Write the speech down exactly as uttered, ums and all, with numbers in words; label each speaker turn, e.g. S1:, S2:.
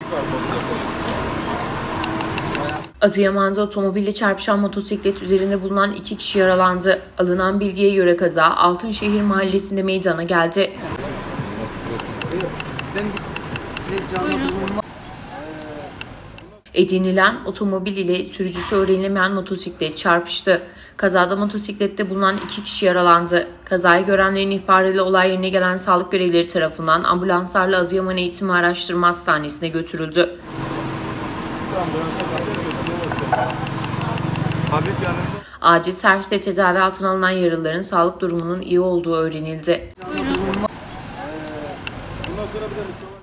S1: Adıyaman'da otomobille çarpışan motosiklet üzerinde bulunan iki kişi yaralandı. Alınan bilgiye göre kaza Altınşehir mahallesinde meydana geldi. Edinilen otomobil ile sürücüsü öğrenilemeyen motosiklet çarpıştı. Kazada motosiklette bulunan iki kişi yaralandı. Kazayı görenlerin ihbarıyla olay yerine gelen sağlık görevlileri tarafından ambulanslarla Adıyaman Eğitim ve Araştırma Hastanesi'ne götürüldü. Acil serviste tedavi altına alınan yaralıların sağlık durumunun iyi olduğu öğrenildi.
S2: Bundan sonra bir de Mustafa